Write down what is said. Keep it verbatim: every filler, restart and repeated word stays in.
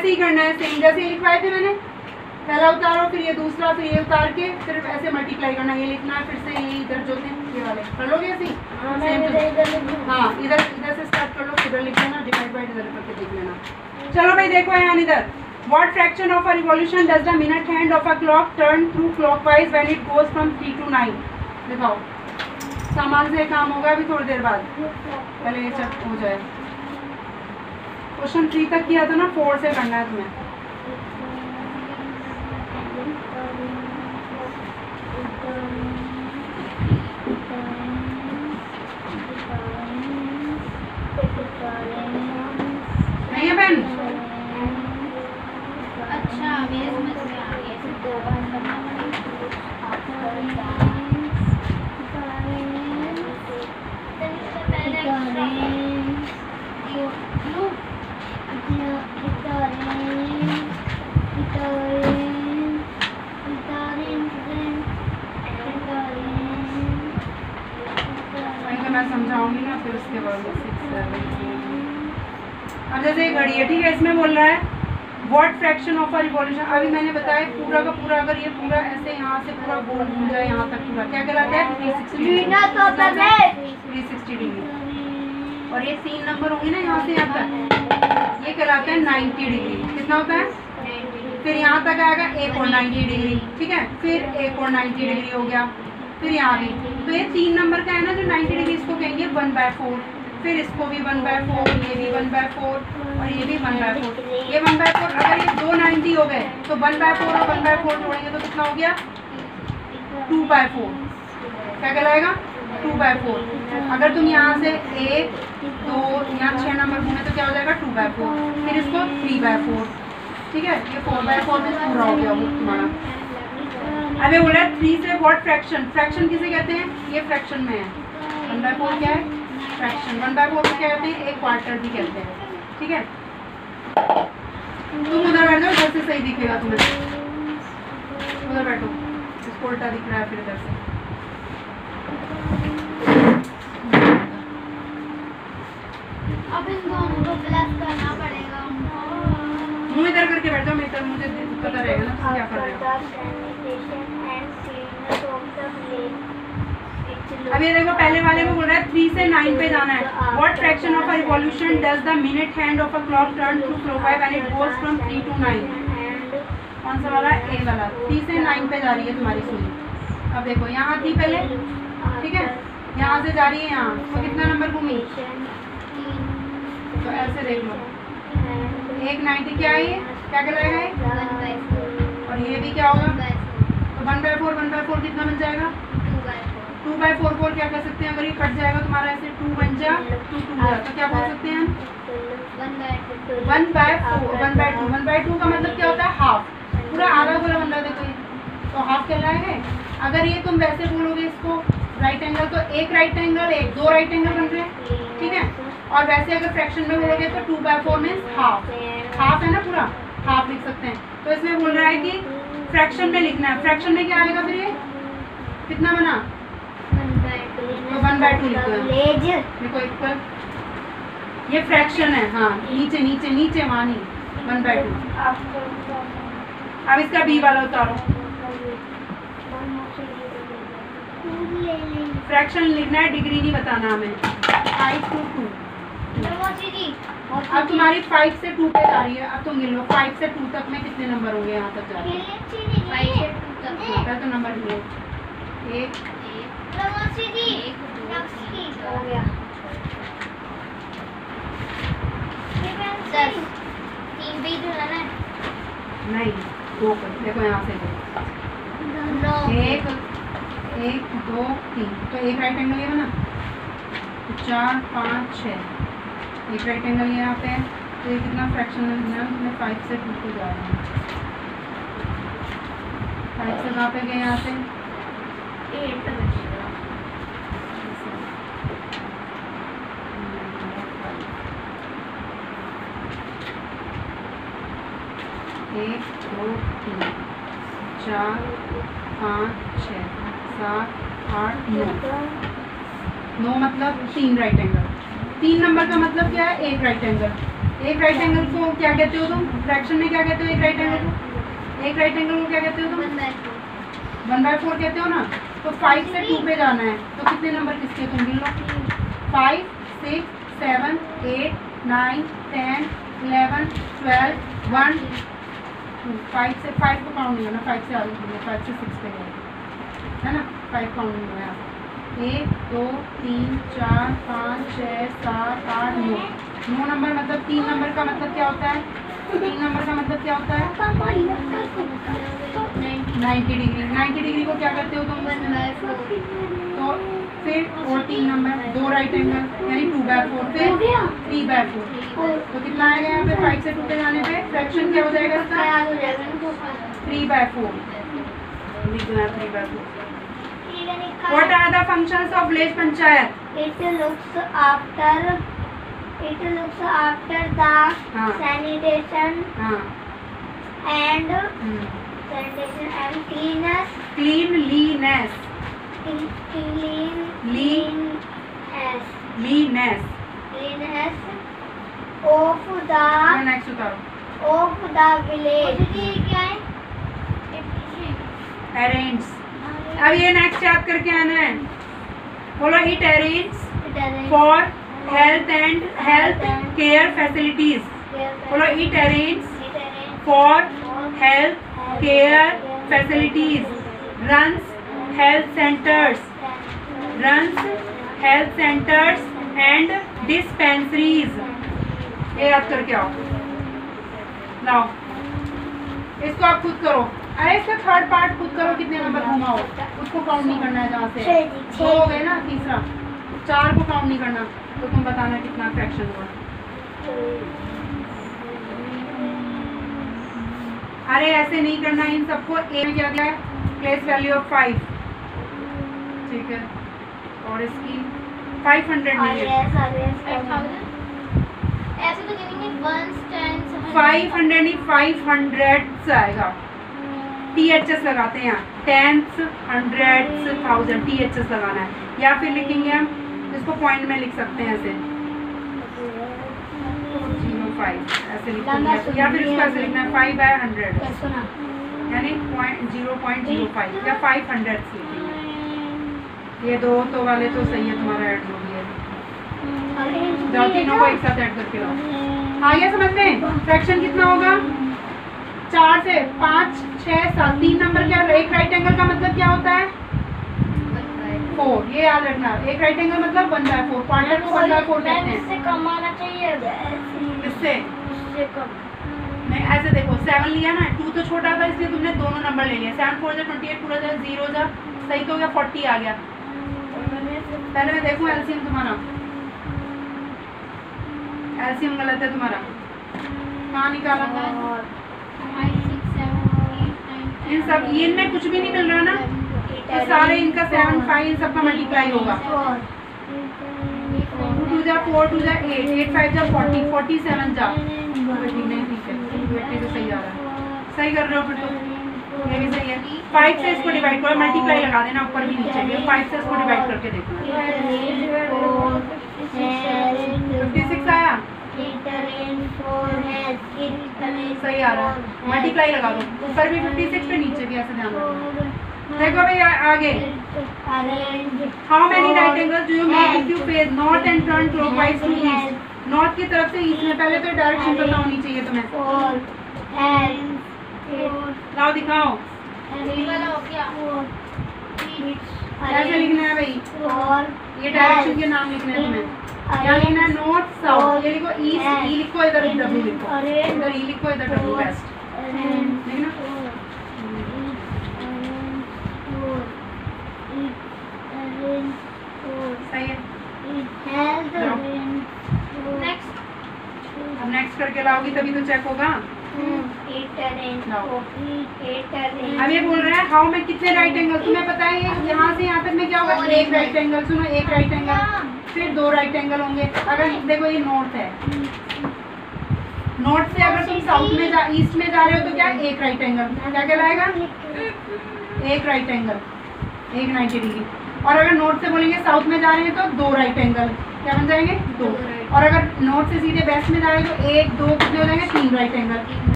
ऐसे ही करना है, सेम जैसे ये लिखवाए थे मैंने, पहला उतारो फिर ये दूसरा फिर ये उतार के सिर्फ ऐसे मल्टीप्लाई करना, ये लिखना है फिर से ये इधर जो थे ये वाले कर लोगे ऐसे ही। हाँ इधर इधर से स्टार्ट कर लो, इधर लिख लेना, डिवाइड बाई इधर करके देख लेना। चलो भाई देखो यहाँ इधर, what fraction of a revolution does the minute hand of a clock turn through clockwise when it goes from three to nine. दिखाओ सामान से काम होगा अभी थोड़ी देर बाद, पहले ये सब हो जाए। क्वेश्चन थ्री तक किया था ना, फोर से करना है तुम्हें। नहीं है बहन? अच्छा मेरे समझ में आ गया, दो बार करना मैं समझाऊंगी ना फिर उसके बाद। अब जैसे ये घड़ी है, ठीक है, इसमें बोल रहा है what fraction of a revolution. अभी मैंने बताया पूरा का पूरा, अगर ये पूरा ऐसे यहाँ से पूरा गोल घूम जाए यहाँ तक, पूरा क्या कहलाता है? Three sixty degree. और ये तीन नंबर होंगे ना यहाँ से यहाँ तक, ये कहलाता है नाइन्टी डिग्री। कितना होता है? फिर यहाँ तक आएगा एक और नाइन्टी डिग्री, ठीक है, फिर एक और नाइन्टी डिग्री हो गया, फिर यहाँ भी। तो ये तीन नंबर का है ना जो नाइन्टी डिग्री, इसको कहेंगे वन बाय फोर, फिर इसको भी वन बाय फोर, ये भी वन बाय फोर और ये भी वन बाय फोर। ये वन बाय फोर, अगर ये दो नाइन्टी हो गए तो वन बाय फोर और वन बाय फोर जोड़ेंगे तो कितना हो गया? Two by four. क्या कहलाएगा? Two by four. अगर तुम यहाँ से एक दो यहाँ छः नंबर घूमे तो क्या हो जाएगा? Two by four. फिर इसको थ्री बाय फोर, ठीक है, ये फोर बाय फोर में पूरा हो गया वो तुम्हारा। अब ये बोल रहा है थ्री से व्हाट फ्रैक्शन। फ्रैक्शन किसे कहते हैं? ये फ्रैक्शन में है। वन बाय फोर क्या है? फ्रैक्शन। वन बाय फोर को क्या कहते हैं? एक क्वार्टर भी कहते हैं, ठीक है। तुम उधर बैठ जाओ, इधर से सही दिखेगा तुम्हें, उधर बैठो, इसको उल्टा दिख रहा है फिर इधर से। अब इन दोनों को प्लस करना पड़ेगा। मुँह इधर करके बैठ जाओ, मेरे मुझे पता रहेगा ना क्या कर रहे हो। अब ये देखो पहले वाले में बोल रहा है थ्री से नाइन पे जाना है। What fraction of a revolution does the minute hand of a clock turn through clockwise when it goes from three to nine. कौन सा वाला? ए वाला। थ्री से नाइन पे जा रही है तुम्हारी सुई। अब देखो यहाँ थी पहले, ठीक है, यहाँ से जा रही है यहाँ, तो कितना नंबर घूमी? तो ऐसे देख लो, एक नाइन्टी क्या है ये? क्या कहलाएगा ये? और ये भी क्या होगा? तो one by four, one by four कितना बन जाएगा? Two by four. फोर क्या कर सकते हैं? अगर ये कट जाएगा तुम्हारा ऐसे, टू बन जा, टू टू जा, तो क्या बोल सकते हैं हम? One by four, one by two. One by two का मतलब क्या होता है? हाफ। पूरा आधा पूरा बन रहा है, देखो ये तो हाफ कहलाएगा। अगर ये तुम वैसे बोलोगे इसको राइट एंगल, तो एक राइट एंगल, एक दो राइट एंगल बन रहे हैं, ठीक है। और वैसे अगर फ्रैक्शन में बोलोगे तो two by four means half. Half है ना, पूरा हाफ लिख सकते हैं। तो इसमें बोल रहा है कि फ्रैक्शन में लिखना है। फ्रैक्शन में क्या आएगा फिर? ये कितना बना? तो वन बाय टू लिखो, देखो इक्वल, ये फ्रैक्शन है। हाँ नीचे नीचे नीचे वहाँ नहीं, वन बाय टू। अब इसका बी वाला उतारो। फ्रैक्शन लिखना है, डिग्री नहीं बताना हमें। Five two two. अब तुम्हारी फाइव से टू पे जा रही है। अब तुम गिन लो फाइव से टू तक में कितने नंबर होंगे यहाँ तक जा रहे हैं? तो नंबर गिनो, एक हो गया दस। तीन भी धुलाना है? नहीं, दो कर। देखो यहाँ से दो, एक एक दो तीन, तो एक राइट एंगल ये बना, तो चार पाँच छः, एक राइट एंगल ये यहाँ पे है। तो ये कितना फ्रैक्शन में तुम्हें फाइव से टू को जा रहा है। फाइव से कहाँ पे गए? यहाँ से एट। एक दो तीन चार पाँच छः सात आठ नौ। नौ मतलब तीन राइट एंगल। तीन नंबर का मतलब क्या है? एक राइट एंगल। एक राइट एंगल को क्या कहते हो तुम? फ्रैक्शन में क्या कहते हो एक राइट एंगल को? एक राइट एंगल को क्या कहते हो तुम? वन बाय फोर कहते हो ना। तो फाइव से टू पे जाना है तो कितने नंबर किसके तुम गिन लो? Five, six, seven, eight, nine, ten, eleven, twelve, one, two. Five से फाइव को काउंट नहीं होना, फाइव से आगे बढ़ना, फाइव से सिक्स पे गए है ना, फाइव काउंट नहीं होना। एक, दो, तीन, चार, पाँच, छः, सात, आठ, नौ। नौ नंबर मतलब तीन नंबर का मतलब क्या होता है? तीन नंबर का मतलब क्या होता है? Ninety degree. नाइन्टी डिग्री को क्या करते हो तुम? तो फिर और तीन नंबर, दो राइट एंगल यानी टू बाय फोर, फिर थ्री बाय फोर। तो कितना आएगा यहाँ पे? फाइव से टू पे जाने पे फ्रैक्शन क्या हो जाएगा इसका? Three by four. लिख दो यहाँ three by four. What are the functions of village panchayat? It looks after it looks after the हाँ. sanitation हाँ. and hmm. sanitation and cleanness Cleanliness. clean Lee- cleanness Cleanliness. cleanness of the next उतारो. of the village. क्या है? Arranges. अब ये next याद करके आना है. बोलो it arranges for health and health care facilities. बोलो it arranges for health care facilities. Runs health centers. Runs health centers and dispensaries. ये याद करके आओ. लाओ. इसको आप खुद करो. अरे इसका थर्ड पार्ट खुद करो. कितने नंबर घुमाओ उसको काउंट नहीं करना है. जहाँ से दो हो गए ना, तीसरा चार को काउंट नहीं करना. तो तुम बताना कितना फ्रैक्शन हुआ. अरे ऐसे नहीं करना. इन सबको ए में क्या दिया है? Place value of five. ठीक है. और इसकी फाइव हंड्रेड नहीं है. ऐसे तो गिनेंगे वंस टेंस फाइव हंड्रेड नहीं, फाइव हंड्रेड आएगा. टी एच एस लगाते हैं यहाँ. Tenth, hundred, thousand. T H S लगाना है. या फिर लिखेंगे हम इसको पॉइंट में लिख सकते हैं ऐसे जीरो फाइव ऐसे लिखेंगे. या फिर इसको ऐसे लिखना है फाइव बाय हंड्रेड यानी point zero point zero five या फाइव हंड्रेड लिखेंगे. ये दो तो वाले तो सही है तुम्हारा. ऐड हो गया. जाओ तीनों को एक साथ ऐड करके लाओ. आ गया समझ में? फ्रैक्शन कितना होगा? चार से पाँच, छः, सात. तीन नंबर क्या? एक राइट एंगल का मतलब क्या होता है? फोर. ये याद रखना. एक राइट एंगल मतलब वन बाय फोर. क्वार्टर को वन बाय फोर कहते हैं. इससे कम आना चाहिए. इससे इससे कम नहीं. ऐसे देखो सेवन लिया ना, टू तो छोटा था इसलिए तुमने दोनों नंबर ले लिया. सेवन फोर जा ट्वेंटी एट, पूरा जा जीरो जा सही तो हो गया. फोर्टी आ गया. पहले मैं देखूँ एलसीएम तुम्हारा. एलसीएम गलत है तुम्हारा. कहाँ निकाला था? इन सब इनमें कुछ भी नहीं मिल रहा ना. तो सारे इनका सेवन फाइव इन सबका मल्टीप्लाई होगा. टू जा फोर, टू जा एट, एट फाइव जा फोर्टी, फोर्टी सेवन जा ट्वेंटी. नहीं ठीक है. ट्वेंटी तो सही आ रहा है. सही कर रहे हो फिर तो. ये भी सही है. फाइव से इसको डिवाइड करो. मल्टीप्लाई लगा देना ऊपर भी नीचे भी. फाइव से इसको डिवाइड करके देखो. फिफ्टी सिक्स आया. सही आ रहा है. मल्टीप्लाई लगा दो. ऊपर भी फिफ्टी सिक्स पे नीचे भी. ऐसे ध्यान रखो. देखो भाई आगे. How many right angles do you make if you face north and turn clockwise to east. North की तरफ से ईस्ट में. पहले तो डायरेक्शन पता होनी चाहिए तुम्हें. लाओ दिखाओ. ऐसे लिखना है भाई. ये डायरेक्शन के नाम लिखने हैं तुम्हें. क्या लिखना है? North south. ये लिखो ईस्ट. ई लिखो इधर. डब्ल्यू लिखो इधर. ई लिखो इधर. W west. लिखना. सही है. नेक्स्ट. अब नेक्स्ट करके लाओगी तभी तो चेक होगा. अब ये बोल रहा है हाउ में कितने राइट एंगल. तुम्हें पता है यहाँ से यहाँ तक में क्या होगा? एक राइट एंगल. सुनो, एक राइट एंगल फिर दो राइट एंगल होंगे. अगर देखो ये नॉर्थ है. नॉर्थ से अगर तुम साउथ में जा ईस्ट में जा रहे हो तो क्या? एक राइट एंगल. क्या कहलाएगा? एक राइट एंगल. एक नाइन्टी डिग्री. और अगर नॉर्थ से बोलेंगे साउथ में जा रहे हैं तो दो राइट एंगल. क्या बन जाएंगे? दो. और अगर नोट से सीधे बेस्ट में जाए तो एक दो कितने हो जाएंगे, तीन राइट एंगल।